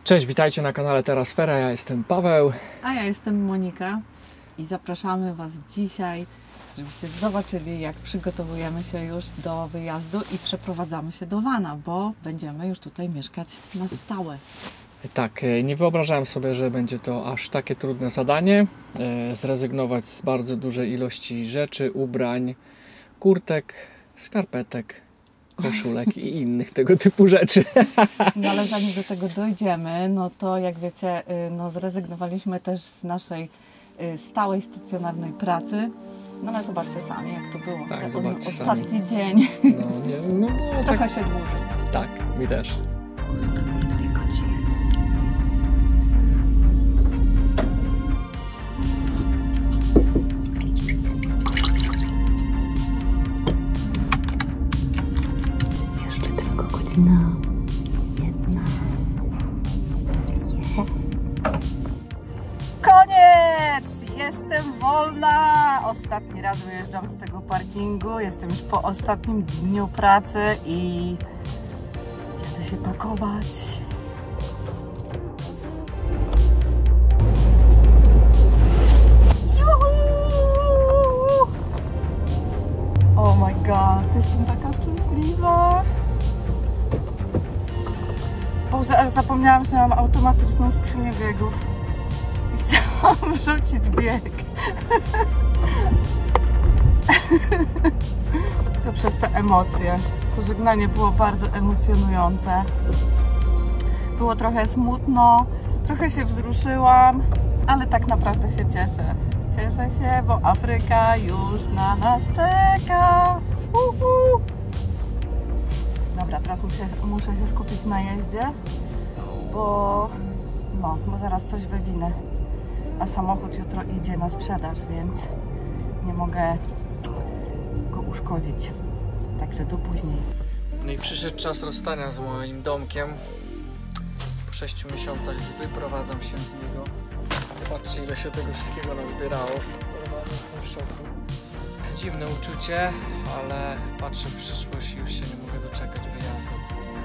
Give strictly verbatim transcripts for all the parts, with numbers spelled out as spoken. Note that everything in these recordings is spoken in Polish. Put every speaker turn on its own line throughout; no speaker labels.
Cześć, witajcie na kanale Terrasfera, ja jestem Paweł.
A ja jestem Monika i zapraszamy Was dzisiaj, żebyście zobaczyli, jak przygotowujemy się już do wyjazdu i przeprowadzamy się do Vana, bo będziemy już tutaj mieszkać na stałe.
Tak, nie wyobrażałem sobie, że będzie to aż takie trudne zadanie. Zrezygnować z bardzo dużej ilości rzeczy, ubrań, kurtek, skarpetek, koszulek i innych tego typu rzeczy.
No ale zanim do tego dojdziemy, no to jak wiecie, no zrezygnowaliśmy też z naszej stałej, stacjonarnej pracy. No ale zobaczcie sami, jak to było.
Tak,
Ten
zobaczcie
ostatni
sami.
dzień.
No, nie, no było
Trochę
tak...
się dłuży.
Tak, mi też.
Ostatnie dwie godziny. Jeszcze tylko godzina jedna. Yeah. Koniec! Jestem wolna! Ostatni raz wyjeżdżam z tego parkingu. Jestem już po ostatnim dniu pracy i jadę się pakować. Juhu! Oh my god, jestem taka szczęśliwa. Boże, aż zapomniałam, że mam automatyczną skrzynię biegów. I chciałam wrzucić bieg. To przez te emocje. Pożegnanie było bardzo emocjonujące. Było trochę smutno, trochę się wzruszyłam, ale tak naprawdę się cieszę. Cieszę się, bo Afryka już na nas czeka. Uhu. Dobra, teraz muszę, muszę się skupić na jeździe, bo, no, bo zaraz coś wywinę. A samochód jutro idzie na sprzedaż, więc nie mogę go uszkodzić. Także do później.
No i przyszedł czas rozstania z moim domkiem. Po sześciu miesiącach wyprowadzam się z niego. Zobaczcie, ile się tego wszystkiego nazbierało. Normalnie jestem w szoku. Dziwne uczucie, ale patrzę w przyszłość i już się nie mogę doczekać wyjazdu.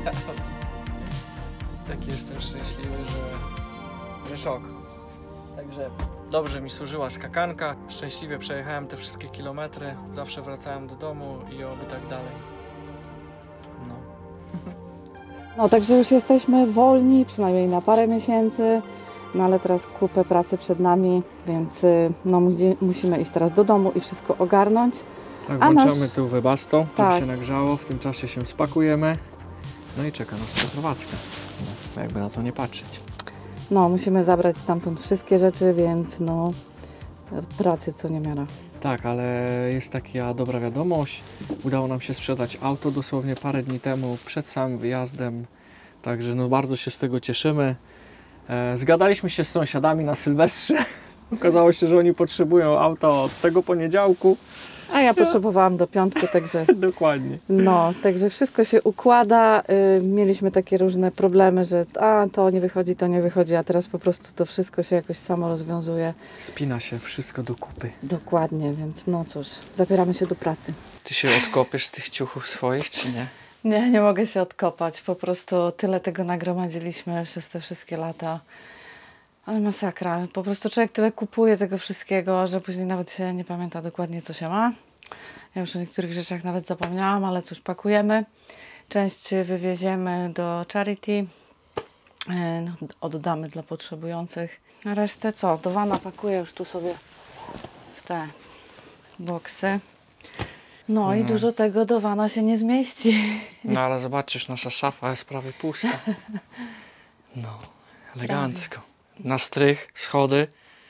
Taki jestem szczęśliwy, że, że szok. Także dobrze mi służyła skakanka. Szczęśliwie przejechałem te wszystkie kilometry. Zawsze wracałem do domu i oby tak dalej. No.
No, także już jesteśmy wolni, przynajmniej na parę miesięcy. No ale teraz kupę pracy przed nami, więc no, musimy iść teraz do domu i wszystko ogarnąć.
Tak, włączamy
nasz...
tu Webasto,
tak.
żeby się nagrzało, w tym czasie się spakujemy. No i czeka nas przeprowadzka, no, jakby na to nie patrzeć.
No, musimy zabrać stamtąd wszystkie rzeczy, więc no, pracy co niemiara.
Tak, ale jest taka dobra wiadomość. Udało nam się sprzedać auto dosłownie parę dni temu, przed samym wyjazdem. Także no bardzo się z tego cieszymy. E, zgadaliśmy się z sąsiadami na Sylwestrze. Okazało się, że oni potrzebują auta od tego poniedziałku.
A ja potrzebowałam do piątku, także...
Dokładnie.
No, także wszystko się układa. Y, mieliśmy takie różne problemy, że a, to nie wychodzi, to nie wychodzi, a teraz po prostu to wszystko się jakoś samo rozwiązuje.
Spina się wszystko do kupy.
Dokładnie, więc no cóż, zabieramy się do pracy.
Ty się odkopiesz z tych ciuchów swoich, czy nie?
Nie, nie mogę się odkopać. Po prostu tyle tego nagromadziliśmy przez te wszystkie lata. Ale masakra. Po prostu człowiek tyle kupuje tego wszystkiego, że później nawet się nie pamięta dokładnie, co się ma. Ja już o niektórych rzeczach nawet zapomniałam, ale cóż, pakujemy. Część wywieziemy do charity. No, oddamy dla potrzebujących. Na resztę co? Do Vana pakuję już tu sobie w te boksy. No
mhm.
i dużo tego do Vana się nie zmieści.
No ale zobaczysz, nasza szafa jest prawie pusta. No, elegancko. Prawie. Na strych, schody.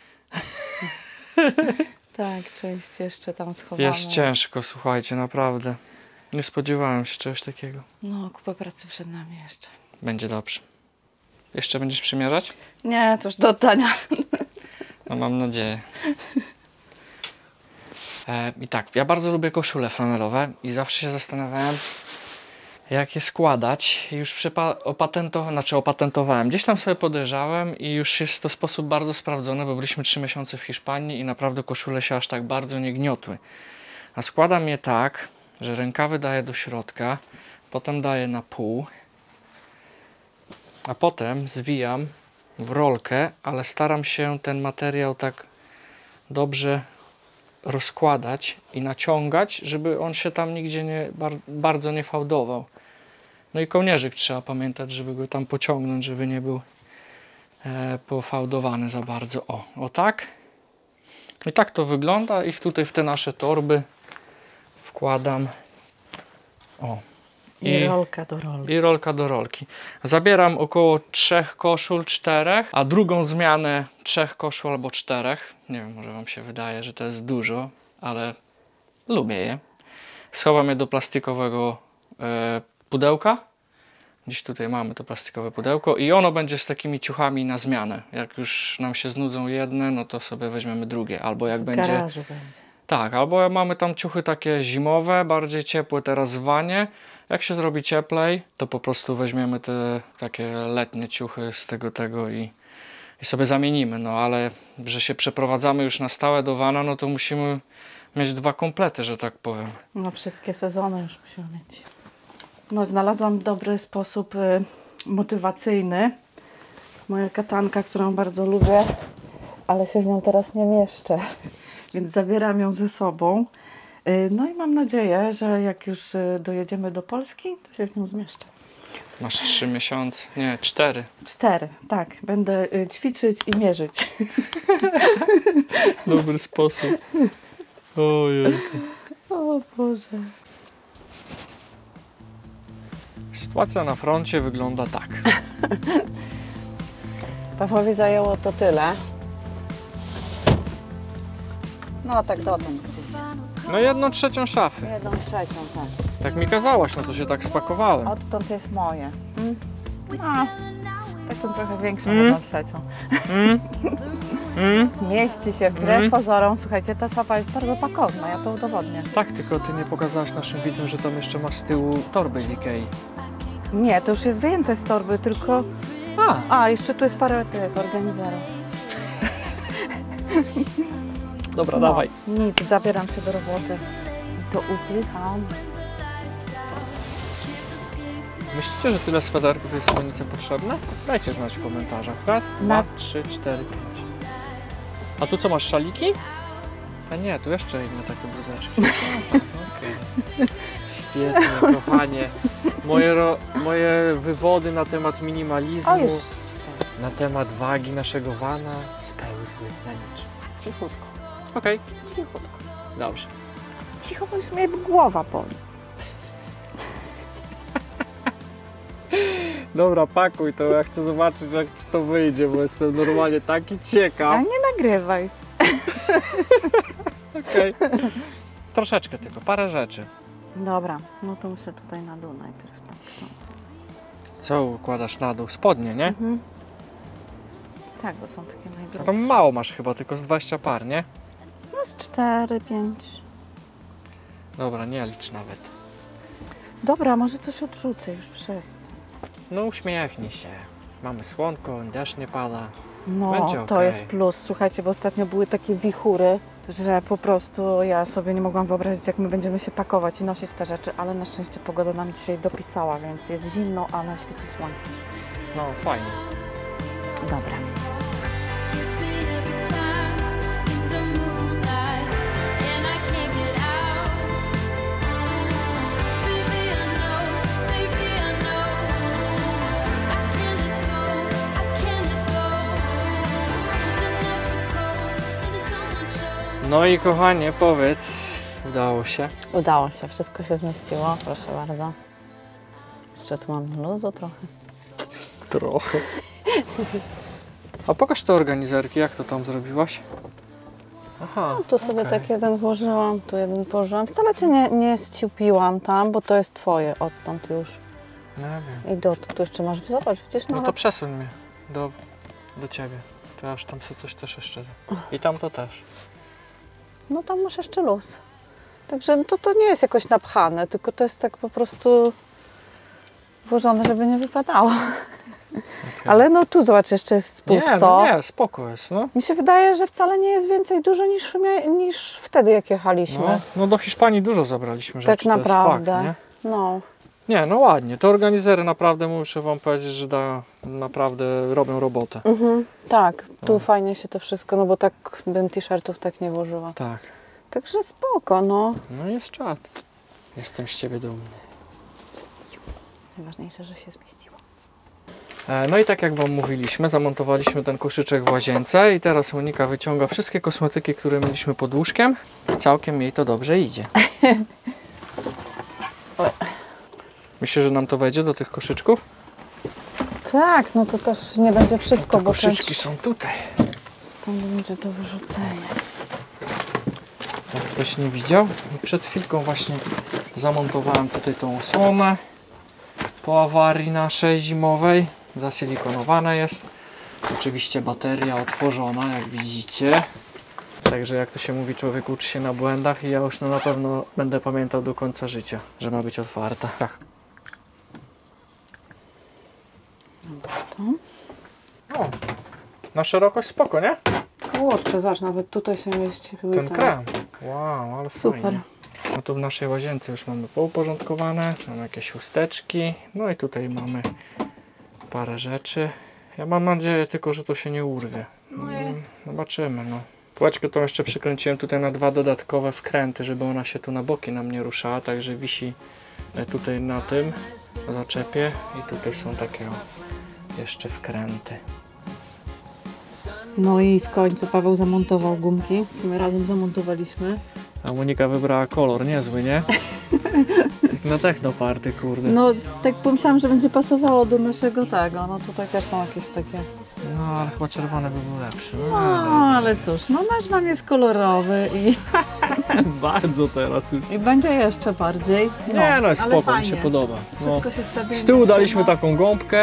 Tak, część jeszcze tam schowana.
Jest ciężko, słuchajcie, naprawdę. Nie spodziewałem się czegoś takiego.
No, kupę pracy przed nami jeszcze.
Będzie dobrze. Jeszcze będziesz przymierzać?
Nie, to już do oddania.
No mam nadzieję. E, I tak, ja bardzo lubię koszule flanelowe i zawsze się zastanawiałem, jak je składać. Już opatentowałem, znaczy opatentowałem. Gdzieś tam sobie podejrzałem i już jest to sposób bardzo sprawdzony, bo byliśmy trzy miesiące w Hiszpanii i naprawdę koszule się aż tak bardzo nie gniotły. A składam je tak, że rękawy daję do środka, potem daję na pół, A potem zwijam w rolkę, ale staram się ten materiał tak dobrze rozkładać i naciągać, żeby on się tam nigdzie nie, bar, bardzo nie fałdował. No i kołnierzyk trzeba pamiętać, żeby go tam pociągnąć, żeby nie był e, pofałdowany za bardzo. O, o tak. I tak to wygląda i tutaj w te nasze torby wkładam. O.
I, I rolka do rolki.
I rolka do rolki. Zabieram około trzech koszul, czterech, a drugą zmianę trzech koszul albo czterech. Nie wiem, może wam się wydaje, że to jest dużo, ale lubię je. Schowam je do plastikowego e, pudełka. Dziś tutaj mamy to plastikowe pudełko i ono będzie z takimi ciuchami na zmianę. Jak już nam się znudzą jedne, no to sobie weźmiemy drugie. Albo jak
w
będzie...
garażu będzie.
Tak, albo mamy tam ciuchy takie zimowe, bardziej ciepłe teraz w wanie. Jak się zrobi cieplej, to po prostu weźmiemy te takie letnie ciuchy z tego tego i, i sobie zamienimy. No ale, że się przeprowadzamy już na stałe do wana, no to musimy mieć dwa komplety, że tak powiem.
No wszystkie sezony już musimy mieć. No znalazłam dobry sposób y, motywacyjny. Moja katanka, którą bardzo lubię, ale się w nią teraz nie mieszczę. Więc zabieram ją ze sobą. No i mam nadzieję, że jak już dojedziemy do Polski, to się w nią zmieszczę.
Masz trzy miesiące, nie, cztery.
Cztery, tak. Będę ćwiczyć i mierzyć.
Dobry sposób. Ojejku.
O Boże.
Sytuacja na froncie wygląda tak.
Pawłowi zajęło to tyle. No tak dotąd gdzieś.
No jedną trzecią szafy.
Jedną trzecią, tak.
Tak mi kazałaś, no to się tak spakowałem.
Odtąd jest moje. Mm. No, taką trochę większą
Mm.
jedną trzecią.
Mm. Mm.
Zmieści się wbrew
Mm.
pozorom. Słuchajcie, ta szafa jest bardzo pakowna, ja to udowodnię.
Tak, tylko ty nie pokazałaś naszym widzom, że tam jeszcze masz z tyłu torbę z Ikei.
Nie, to już jest wyjęte z torby, tylko...
A,
A, jeszcze tu jest parę tych organizerów.
dobra,
No,
dawaj.
nic, zabieram się do roboty. I to upycham.
Myślicie, że tyle sweterków jest Monice potrzebne? Dajcie znać w komentarzach. Raz, dwa,
Na-
trzy, cztery, pięć. A tu co, masz szaliki? A nie, tu jeszcze inne takie bluzeczki. Okay. Świetnie, kochanie. Moje, ro, moje wywody na temat minimalizmu,
O, już.
na temat wagi naszego wana spełzły na niczym.
Cichutko.
Okej,
Cichutko.
dobrze.
Cicho, bo już mnie głowa boli.
Dobra, pakuj to, ja chcę zobaczyć, jak ci to wyjdzie, bo jestem normalnie taki
A
ciekaw.
nie nagrywaj.
Okej. Troszeczkę tylko, parę rzeczy.
Dobra, no to muszę tutaj na dół najpierw. Tak, no.
Co układasz na dół? Spodnie, nie?
Mhm. Tak, bo są takie
No
najdroższe.
to mało masz chyba, tylko z dwadzieścia par, nie?
No z cztery, pięć.
Dobra, nie licz nawet.
Dobra, może coś odrzucę, już przestań.
No uśmiechnij się. Mamy słonko, deszcz nie pada.
No,
Będzie
to
okej.
jest plus. Słuchajcie, bo ostatnio były takie wichury, że po prostu ja sobie nie mogłam wyobrazić, jak my będziemy się pakować i nosić te rzeczy, ale na szczęście pogoda nam dzisiaj dopisała, więc jest zimno, a na świecie słońce.
No fajnie.
Dobra.
It's me every time in the moonlight, and I can't get out. Baby, I know, baby, I know. I can't let go, I can't let go. The nights are cold and the sun won't show.
No i kochanie, powiedz, udało się?
Udało się, wszystko się zmieściło, proszę bardzo. Jeszcze tu mam luzu trochę.
Trochę. A pokaż te organizerki, jak to tam zrobiłaś? Aha,
Tu sobie
okej.
tak jeden włożyłam, tu jeden położyłam. Wcale cię nie, nie ściupiłam tam, bo to jest twoje odtąd już.
Nie wiem.
I do, tu jeszcze masz, zobacz, widzisz,
No
nawet...
to przesuń mnie do, do ciebie. To ja już tam sobie coś też jeszcze... I tam to też.
No tam masz jeszcze luz. Także no to, to nie jest jakoś napchane, tylko to jest tak po prostu włożone, żeby nie wypadało.
Okay.
Ale no tu zobacz, jeszcze jest pusto.
Nie, no nie, spoko jest, no.
Mi się wydaje, że wcale nie jest więcej dużo niż, mia- niż wtedy, jak jechaliśmy.
No, no do Hiszpanii dużo zabraliśmy rzeczy,
tak naprawdę.
to jest fakt, nie?
No,
Nie, no ładnie. Te organizery naprawdę, muszę wam powiedzieć, że da, naprawdę robią robotę.
Mhm. Tak, tu
No.
fajnie się to wszystko, no bo tak bym t-shirtów tak nie włożyła.
Tak.
Także spoko, no.
No jest czad. Jestem z ciebie dumny.
Najważniejsze, że się zmieściło.
E, No i tak jak wam mówiliśmy, zamontowaliśmy ten koszyczek w łazience i teraz Monika wyciąga wszystkie kosmetyki, które mieliśmy pod łóżkiem i całkiem jej to dobrze idzie. Myślisz, że nam to wejdzie do tych koszyczków?
Tak, no to też nie będzie wszystko,
Te
bo
koszyczki są tutaj.
tam będzie do wyrzucenia.
Jak ktoś nie widział, przed chwilką właśnie zamontowałem tutaj tą osłonę po awarii naszej zimowej. Zasilikonowana jest. Oczywiście bateria otworzona, jak widzicie. Także jak to się mówi, człowiek uczy się na błędach i ja już no na pewno będę pamiętał do końca życia, że ma być otwarta. Tak.
To?
O, na szerokość spoko, nie?
Kurczę, zobacz, nawet tutaj się mieści.
Ten krem. Wow, ale
Super.
fajnie. No tu w naszej łazience już mamy pouporządkowane, mamy jakieś chusteczki, no i tutaj mamy parę rzeczy. Ja mam nadzieję tylko, że to się nie urwie. Mm, Zobaczymy, no. Półeczkę tą jeszcze przykręciłem tutaj na dwa dodatkowe wkręty, żeby ona się tu na boki nam nie ruszała, także wisi e, tutaj na tym zaczepie i tutaj są takie o, jeszcze wkręty.
No i w końcu Paweł zamontował gumki. W sumie razem zamontowaliśmy.
A Monika wybrała kolor niezły, nie? Jak na technoparty, kurde.
No, tak pomyślałam, że będzie pasowało do naszego tego. No tutaj też są jakieś takie.
No, ale chyba czerwony by był lepszy. No,
No, ale cóż, no nasz van jest kolorowy i,
bardzo teraz już.
i będzie jeszcze bardziej. No,
Nie no,
ale
spoko, mi
fajnie.
się podoba. No.
Wszystko się stabilnie
Z tyłu daliśmy
trzyma.
taką gąbkę.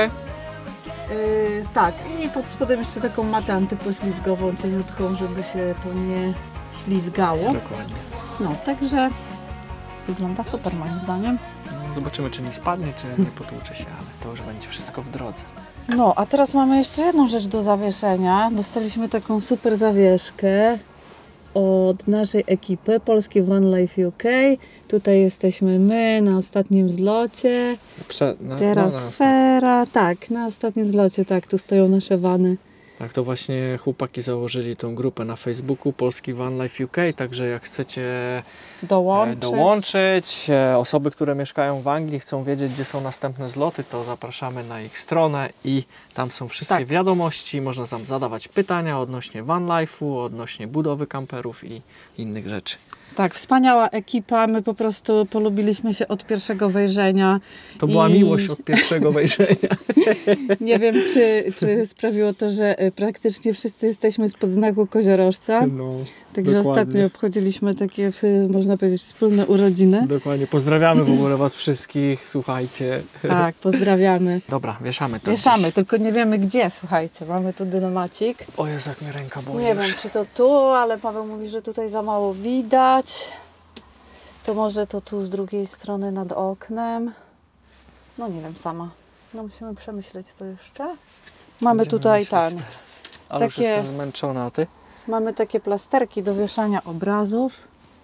Yy, tak, i pod spodem jeszcze taką matę antypoślizgową, cieniutką, żeby się to nie ślizgało.
Dokładnie.
No, także wygląda super moim zdaniem.
No, zobaczymy, czy nie spadnie, czy nie potłucze się, ale to już będzie wszystko w drodze.
No, a teraz mamy jeszcze jedną rzecz do zawieszenia. Dostaliśmy taką super zawieszkę od naszej ekipy Polski Van Life U K. Tutaj jesteśmy my na ostatnim zlocie.
Prze na,
Teraz
no, no,
Fera. Tak, na ostatnim zlocie, tak, tu stoją nasze wany.
Tak, to właśnie chłopaki założyli tą grupę na Facebooku Polski Van Life U K, także jak chcecie e,
Dołączyć.
dołączyć, e, osoby, które mieszkają w Anglii, chcą wiedzieć, gdzie są następne zloty, to zapraszamy na ich stronę i tam są wszystkie
Tak.
wiadomości, można tam zadawać pytania odnośnie van life'u, odnośnie budowy kamperów i innych rzeczy.
Tak, wspaniała ekipa. My po prostu polubiliśmy się od pierwszego wejrzenia.
To była
I
miłość od pierwszego wejrzenia.
Nie wiem, czy, czy sprawiło to, że y, praktycznie wszyscy jesteśmy spod znaku koziorożca.
No,
Także
dokładnie.
ostatnio obchodziliśmy takie, y, można powiedzieć, wspólne urodziny.
Dokładnie, pozdrawiamy w ogóle Was wszystkich, słuchajcie.
Tak, pozdrawiamy.
Dobra, wieszamy to.
Wieszamy,
gdzieś.
tylko nie wiemy gdzie, słuchajcie. Mamy tu dynamacik.
O Jezu, jak mnie ręka boli.
Nie wiem, czy to tu, ale Paweł mówi, że tutaj za mało widać. To może to tu z drugiej strony nad oknem. No nie wiem sama. No musimy przemyśleć to jeszcze. Mamy
Będziemy
tutaj
myśleć
ten.
teraz. Ale już
takie-
jestem zmęczona, a Ty?
Mamy takie plasterki do wieszania obrazów.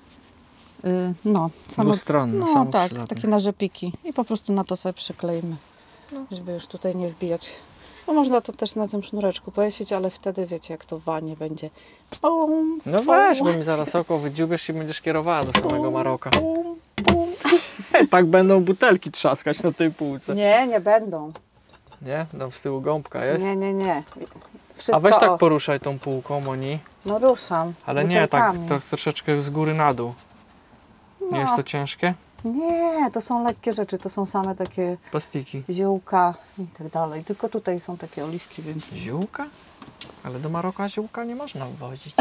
Yy, no, samo,
Dwustronne,
no
samo
tak,
przydatne.
takie narzepiki. I po prostu na to sobie przykleimy, żeby już tutaj nie wbijać. No można to też na tym sznureczku powiesić, ale wtedy wiecie, jak to w wanie będzie. Pum,
No
pum,
weź, bo mi zaraz oko wydziubiesz i będziesz kierowała do samego Maroka.
pum, pum.
Tak będą butelki trzaskać na tej półce.
Nie, nie będą.
Nie? Tam z tyłu gąbka jest.
Nie, nie, nie. Wszystko,
A weź tak
o,
poruszaj tą półką, Moni.
no ruszam.
Ale nie, tak
butelkami.
to troszeczkę z góry na dół. Nie
No.
jest to ciężkie?
Nie, to są lekkie rzeczy, to są same takie
Plastiki.
ziółka i tak dalej. Tylko tutaj są takie oliwki, więc...
Ziółka? Ale do Maroka ziółka nie można wwozić.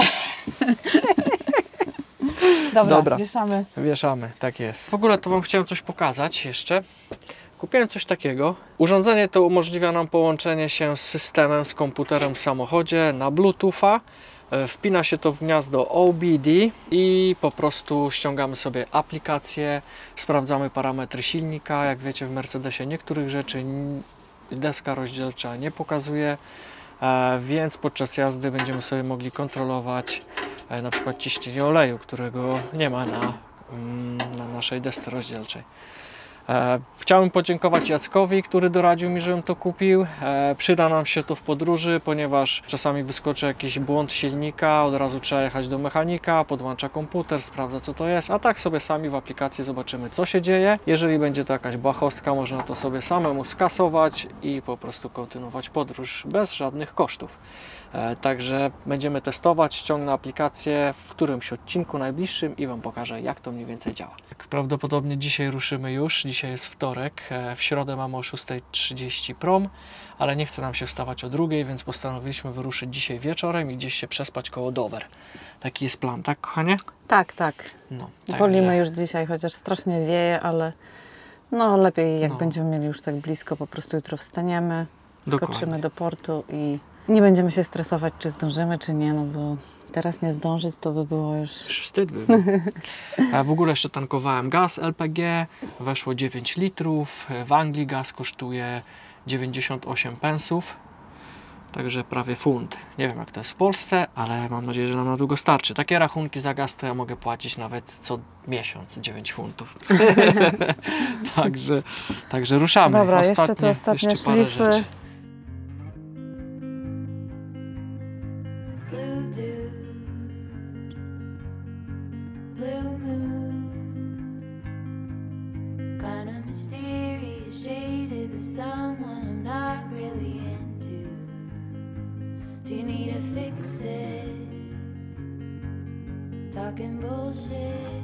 Dobra,
Dobra.
wieszamy.
Wieszamy, tak jest. W ogóle to Wam chciałem coś pokazać jeszcze. Kupiłem coś takiego. Urządzenie to umożliwia nam połączenie się z systemem, z komputerem w samochodzie na Bluetootha. E, Wpina się to w gniazdo O B D i po prostu ściągamy sobie aplikację, sprawdzamy parametry silnika. Jak wiecie, w Mercedesie niektórych rzeczy n- deska rozdzielcza nie pokazuje, e, więc podczas jazdy będziemy sobie mogli kontrolować e, na przykład ciśnienie oleju, którego nie ma na, mm, na naszej desce rozdzielczej. E, chciałem podziękować Jackowi, który doradził mi, żebym to kupił. E, przyda nam się to w podróży, ponieważ czasami wyskoczy jakiś błąd silnika, od razu trzeba jechać do mechanika, podłącza komputer, sprawdza co to jest, a tak sobie sami w aplikacji zobaczymy co się dzieje. Jeżeli będzie to jakaś błahostka, można to sobie samemu skasować i po prostu kontynuować podróż bez żadnych kosztów. E, także będziemy testować, ściągnę aplikację w którymś odcinku najbliższym i Wam pokażę, jak to mniej więcej działa. Prawdopodobnie dzisiaj ruszymy już, dzisiaj jest wtorek, e, w środę mamy o szósta trzydzieści prom, ale nie chce nam się wstawać o drugiej, więc postanowiliśmy wyruszyć dzisiaj wieczorem i gdzieś się przespać koło Dover. Taki jest plan, tak kochanie?
Tak, tak.
No,
Wolimy
także-
już dzisiaj, chociaż strasznie wieje, ale no lepiej jak
No.
będziemy mieli już tak blisko, po prostu jutro wstaniemy, skoczymy
Dokładnie.
do portu i nie będziemy się stresować, czy zdążymy, czy nie, no bo teraz nie zdążyć to by było już...
Już wstyd by był. A w ogóle jeszcze tankowałem gaz L P G, weszło dziewięć litrów, w Anglii gaz kosztuje dziewięćdziesiąt osiem pensów, także prawie funt. Nie wiem jak to jest w Polsce, ale mam nadzieję, że nam na długo starczy. Takie rachunki za gaz to ja mogę płacić nawet co miesiąc dziewięć funtów. także, także ruszamy.
Dobra, jeszcze tu ostatnie
jeszcze parę
szlify.
rzeczy.
Blue dude, blue moon, kinda mysterious, shaded with someone I'm not really into. Do you need to fix it? Talking bullshit.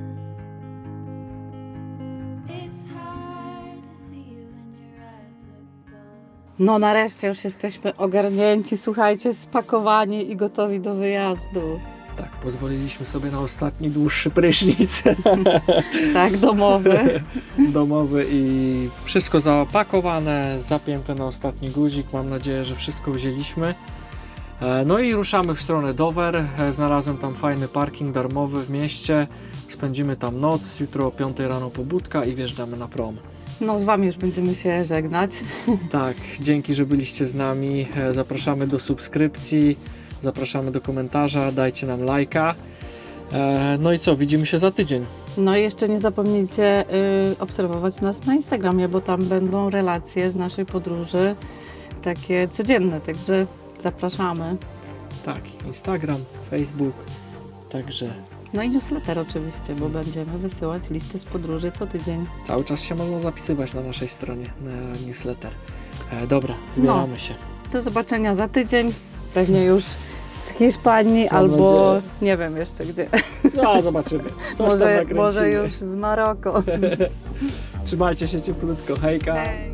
It's hard to see you when your eyes look dull.
No nareszcie już jesteśmy ogarnięci, słuchajcie, spakowani i gotowi do wyjazdu.
Tak, pozwoliliśmy sobie na ostatni dłuższy prysznic.
Tak, domowy.
domowy i wszystko zapakowane, zapięte na ostatni guzik. Mam nadzieję, że wszystko wzięliśmy. E, No i ruszamy w stronę Dover. E, Znalazłem tam fajny parking darmowy w mieście. Spędzimy tam noc. Jutro o piątej rano pobudka i wjeżdżamy na prom.
No z Wami już będziemy się żegnać.
Tak, dzięki, że byliście z nami. E, Zapraszamy do subskrypcji, zapraszamy do komentarza, dajcie nam lajka. E, No i co, widzimy się za tydzień.
No i jeszcze nie zapomnijcie y, obserwować nas na Instagramie, bo tam będą relacje z naszej podróży, takie codzienne, także zapraszamy.
Tak, Instagram, Facebook, także
No i newsletter oczywiście, bo będziemy wysyłać listy z podróży co tydzień.
cały czas się można zapisywać na naszej stronie na newsletter. E, dobra, zbieramy się.
Do zobaczenia za tydzień, pewnie już z Hiszpanii
Mam
albo
nadzieję.
nie wiem jeszcze gdzie.
No, zobaczymy. Coś tam
Może,
nakręcimy.
może już z Maroko.
Trzymajcie się cieplutko. Hejka.
Hej.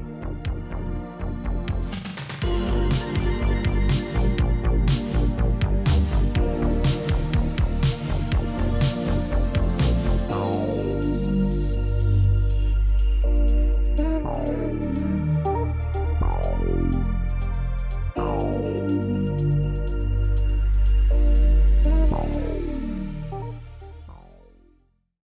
Blue